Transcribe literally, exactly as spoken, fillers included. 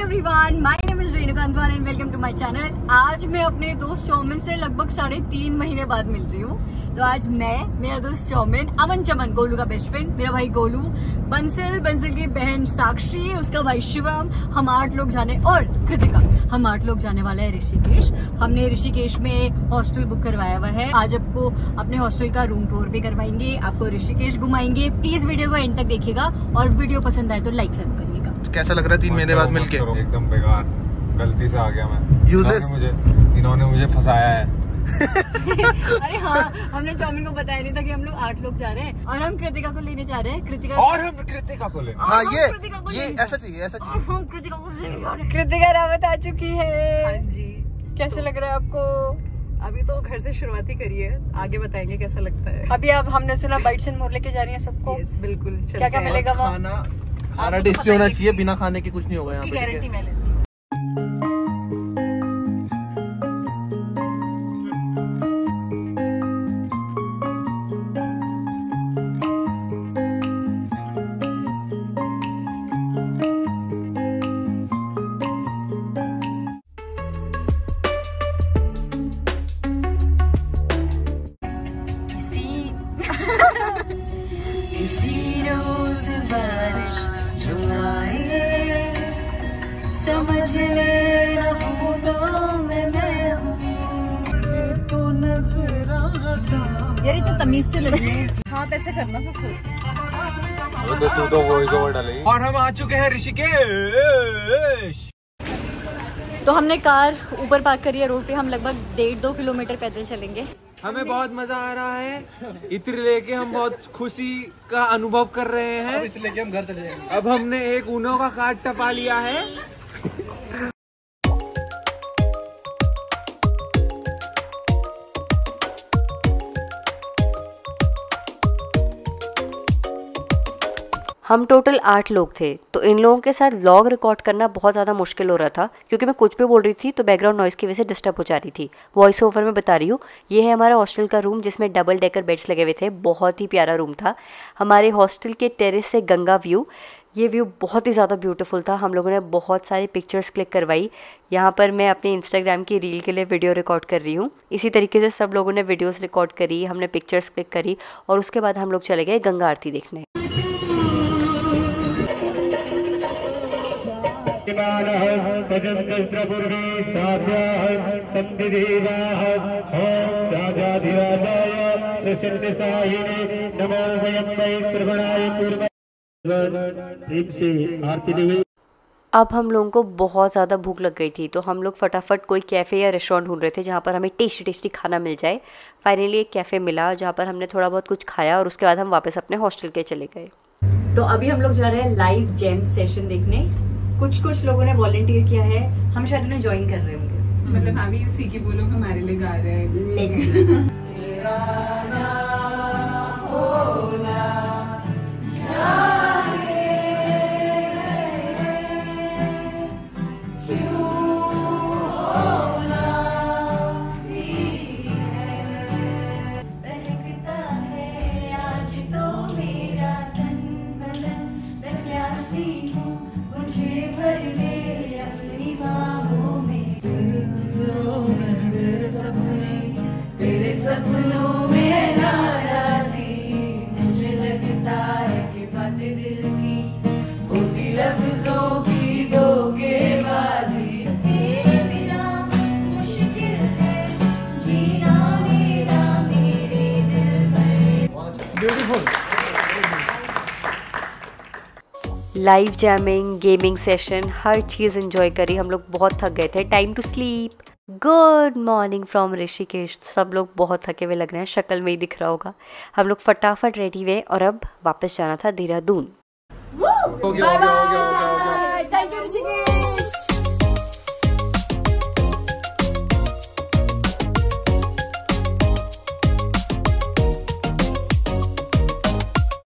Everyone, my name is Renuka Antwal and welcome to my channel. आज मैं अपने दोस्त चौमिन से लगभग साढ़े तीन महीने बाद मिल रही हूँ। तो आज मैं, मेरा दोस्त चौमिन, अमन चमन, गोलू का बेस्ट फ्रेंड, मेरा भाई गोलू, बंसिल, बंसिल की बहन साक्षी, उसका भाई शिवम, हम आठ लोग जाने, और कृतिका, हम आठ लोग जाने वाले हैं ऋषिकेश। हमने ऋषिकेश में हॉस्टल बुक करवाया हुआ है। आज आपको अपने हॉस्टल का रूम टूर भी करवाएंगे, आपको ऋषिकेश घुमाएंगे। प्लीज वीडियो को एंड तक देखिएगा और वीडियो पसंद आए तो लाइक जरूर करिएगा। कैसा लग रहा है तीन महीने बाद मिलके? एकदम बेकार, गलती से आ गया मैं। यूजलेस मुझे इन्होंने मुझे फंसाया है। अरे हाँ, हमने चौमिन को बताया नहीं था कि हम लोग आठ लोग जा रहे हैं और हम कृतिका को लेने जा रहे हैं। कृतिका और हम कृतिका को लेने, हाँ ये ये ऐसा चाहिए, ऐसा चाहिए। हम कृतिका को लेने जा रहे हैं। कृतिका रावत आ चुकी है। हाँ जी, कैसे लग रहा है आपको? अभी तो घर से शुरुआत ही करी है, आगे बताएंगे कैसा लगता है। अभी अब हमने सुना बाइट्स एंड मोर लेके जा रही है सबको। यस, बिल्कुल। क्या क्या मिलेगा वहाँ? खाना खाना टेस्टी होना चाहिए, बिना खाने के कुछ नहीं होगा। उसकी गारंटी मैं लेती हूँ। किसी रोज बारिश जो आए, समझ लेना बूंदों में मैं हूँ, तो नजर आता। यार ये तो तमीज से लगी है। हाँ, तो ऐसे करना फिर खुद। तो तू तो वॉइस ओवर डालेगी। और हम आ चुके हैं ऋषिकेश। तो हमने कार ऊपर पार्क करी है रोड पे। हम लगभग डेढ़ दो किलोमीटर पैदल चलेंगे। हमें बहुत मजा आ रहा है। इत्र लेके हम बहुत खुशी का अनुभव कर रहे हैं। इत्र लेके हम घर चले जाएंगे। अब हमने एक ऊनो का कार्ड टपा लिया है। हम टोटल आठ लोग थे, तो इन लोगों के साथ व्लॉग रिकॉर्ड करना बहुत ज़्यादा मुश्किल हो रहा था, क्योंकि मैं कुछ भी बोल रही थी तो बैकग्राउंड नॉइज़ की वजह से डिस्टर्ब हो जा रही थी। वॉइस ओवर में बता रही हूँ। ये है हमारा हॉस्टल का रूम, जिसमें डबल डेकर बेड्स लगे हुए थे। बहुत ही प्यारा रूम था। हमारे हॉस्टल के टेरेस से गंगा व्यू, ये व्यू बहुत ही ज़्यादा ब्यूटीफुल था। हम लोगों ने बहुत सारी पिक्चर्स क्लिक करवाई। यहाँ पर मैं अपने इंस्टाग्राम की रील के लिए वीडियो रिकॉर्ड कर रही हूँ। इसी तरीके से सब लोगों ने वीडियोस रिकॉर्ड करी, हमने पिक्चर्स क्लिक करी और उसके बाद हम लोग चले गए गंगा आरती देखने। अब हम लोगों को बहुत ज़्यादा भूख लग गई थी, तो हम लोग फटाफट कोई कैफ़े या रेस्टोरेंट ढूंढ रहे थे जहाँ पर हमें टेस्टी टेस्टी खाना मिल जाए। फाइनली एक कैफ़े मिला जहाँ पर हमने थोड़ा बहुत कुछ खाया और उसके बाद हम वापस अपने हॉस्टल के चले गए। तो अभी हम लोग जा रहे हैं लाइव जैम सेशन देखने। कुछ कुछ लोगों ने वॉलंटियर किया है, हम शायद उन्हें ज्वाइन कर रहे होंगे। मतलब हम भी इसी की बोलो हमारे लिए गा रहे हैं। Let's see. Live jamming, gaming session, हर चीज़ एंजॉय करी। हम लोग बहुत थक गए थे। Time to sleep. Good morning from Rishikesh. सब लोग बहुत थके हुए लग रहे हैं, शक्ल में ही दिख रहा होगा। हम लोग फटाफट रेडी हुए और अब वापस जाना था देहरादून। हो गया हो गया हो गया हो गया